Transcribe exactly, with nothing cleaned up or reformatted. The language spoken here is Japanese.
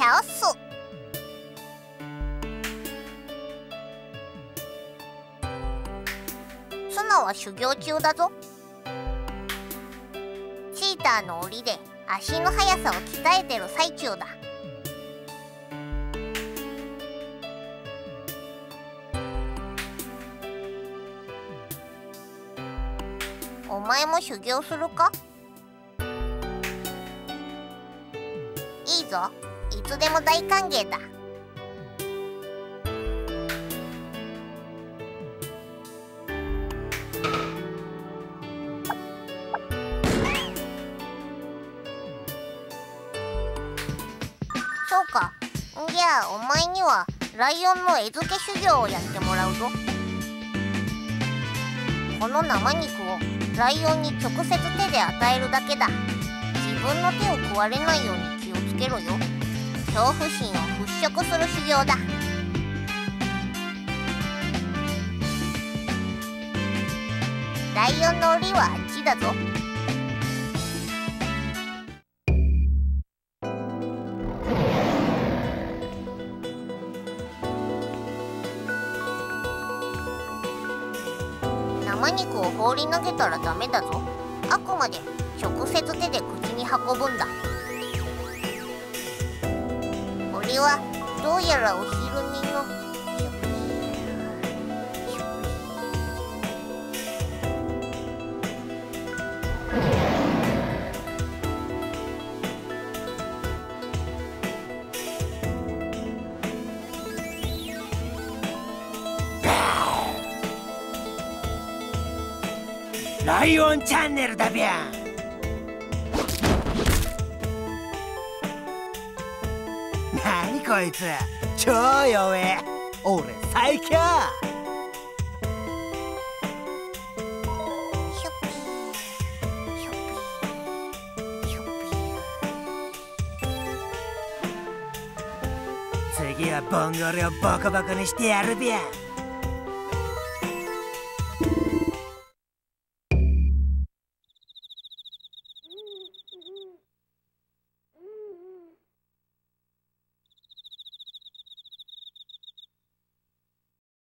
倒す。ツナは修行中だぞ。チーターの檻で足の速さを鍛えてる最中だ。お前も修行するか？いいぞ、いつでも大歓迎だ。そうか。じゃあお前にはライオンの餌付け修行をやってもらうぞ。この生肉をライオンに直接手で与えるだけだ。自分の手を食われないように気をつけろよ。恐怖心を払拭する修行だ。ライオンの檻はあっちだぞ。生肉を放り投げたらダメだぞ。あくまで直接手で口に運ぶんだ。俺はどうやらお昼寝のライオンチャンネルだびゃん。なにこいつ、超弱え。俺最強。次はボンゴレをボコボコにしてやるびゃん。